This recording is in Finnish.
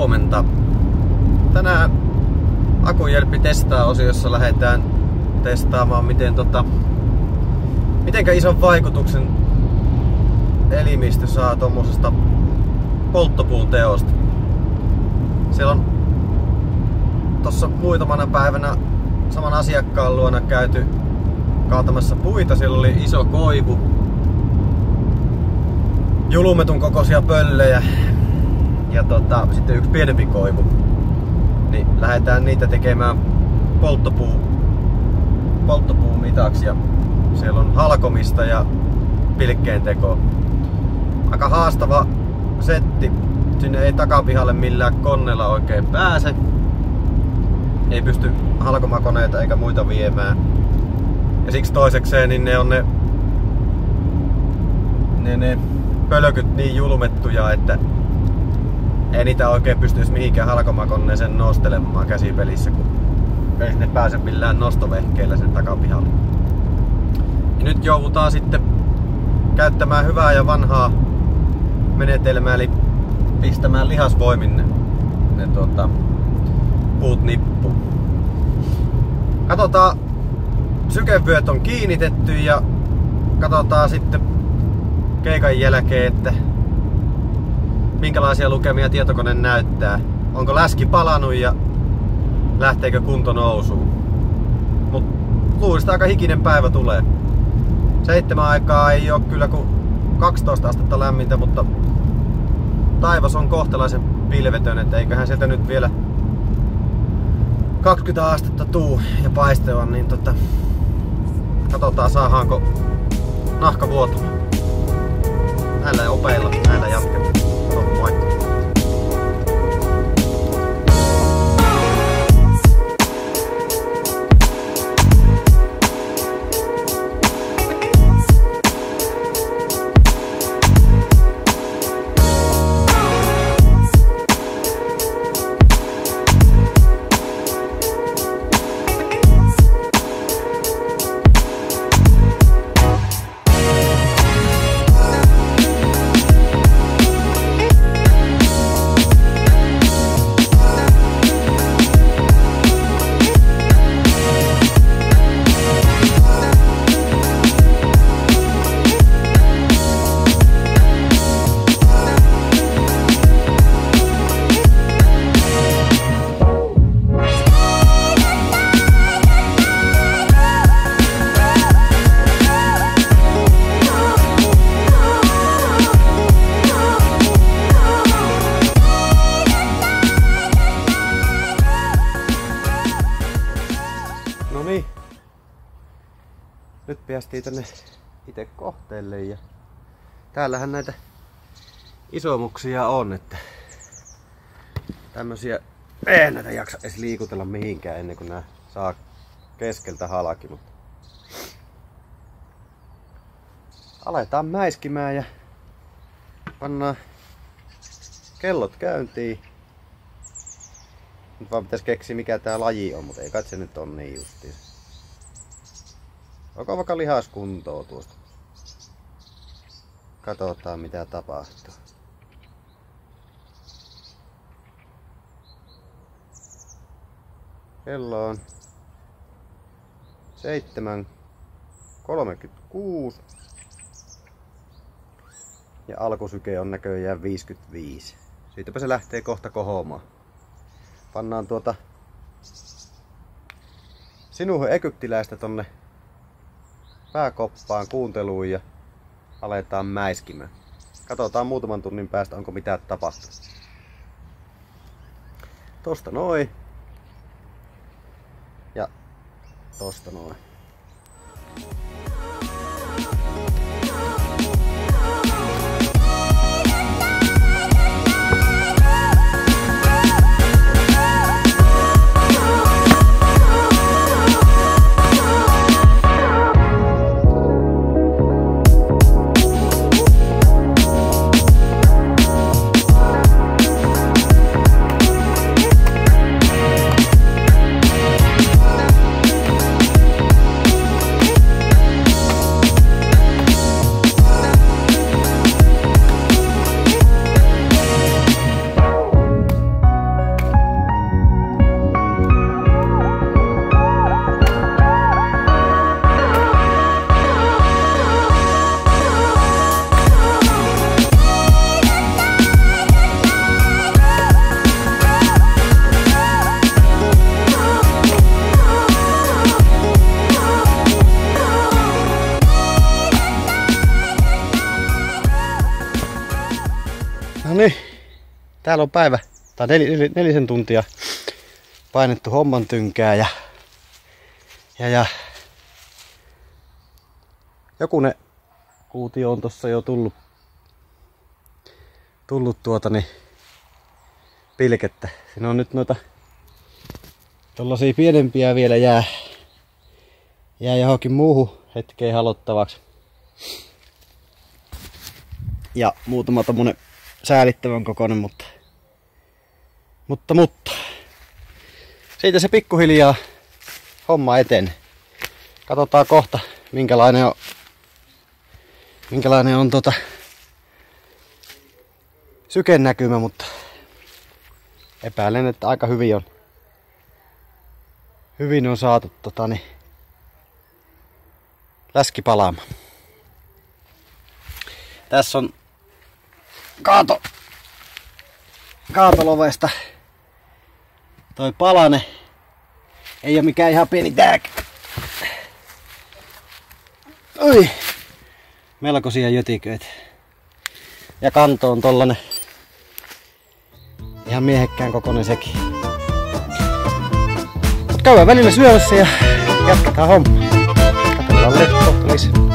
huomenta. Tänään Akujelppi testaa -osiossa lähdetään testaamaan mitenkä ison vaikutuksen elimistö saa tuommoisesta polttopuun teosta. Siellä on tossa muutamana päivänä saman asiakkaan luona käyty kaatamassa puita. Siellä oli iso koivu, julumetun kokoisia pöllejä ja sitten yksi pienempi koivu. Niin lähdetään niitä tekemään polttopuun mitaksi, ja siellä on halkomista ja pilkkeen tekoa. Aika haastava setti. Sinne ei takapihalle millään koneella oikein pääse. Ei pysty halkomakoneita eikä muita viemään. Ja siksi toisekseen niin ne on ne pölkyt niin julmettuja, että ei niitä oikein pystyisi mihinkään halkomakoneeseen nostelemaan käsipelissä, kun ei sinne pääse millään nostovehkeillä sen takapihalle. Ja nyt joudutaan sitten käyttämään hyvää ja vanhaa menetelmää, eli pistämään lihasvoimin ne puut nippuun. Katsotaan, sykevyöt on kiinnitetty ja katsotaan sitten keikan jälkeen, että minkälaisia lukemia tietokone näyttää. Onko läski palannut ja lähteekö kunto nousuun. Mut luulista aika hikinen päivä tulee. 7 aikaa ei oo kyllä kuin 12 astetta lämmintä, mutta taivas on kohtalaisen pilvetön, että eiköhän sieltä nyt vielä 20 astetta tuu ja paistelua, niin katsotaan saadaanko nahka vuotumaan. Näillä opeilla, näillä jatketaan. Moi! Nyt päästiin tänne itse kohteelle, ja täällähän näitä isomuksia on, että tämmösiä ei näitä jaksa edes liikutella mihinkään ennen kuin nää saa keskeltä halki, mutta aletaan mäiskimään ja pannaan kellot käyntiin. Nyt vaan pitäisi keksiä mikä tää laji on, mutta ei kai se nyt on niin justiin. Onko vaikka lihaskuntoa tuosta? Katsotaan mitä tapahtuu. Kello on 7:36 ja alkusyke on näköjään 55. Siitäpä se lähtee kohta kohoamaan. Pannaan sinuhe egyptiläistä tonne pääkoppaan kuunteluun ja aletaan mäiskimään. Katsotaan muutaman tunnin päästä, onko mitään tapahtunut. Tosta noin. Ja tosta noin. täällä on päivä tai 4 tuntia painettu homman tynkää ja jokunen kuutio on tossa jo tullut pilkettä. Siinä on nyt noita tollasia pienempiä vielä jää johonkin muuhun hetkeen halottavaksi. Ja muutama tommonen säälittävän kokoinen, mutta siitä se pikkuhiljaa homma etenee. Katsotaan kohta minkälainen on sykenäkymä, mutta epäilen, että aika hyvin on saatu läski palaamaan. Tässä on kaatolovesta toi palane. Ei oo mikään ihan pieni tääk. Oi! Melkoisia jötiköitä. Ja kanto on tollanen ihan miehekkään kokoinen sekin. Mut käydään välillä syömässä ja jatketaan hommaa. Katsellaan kohta lisää.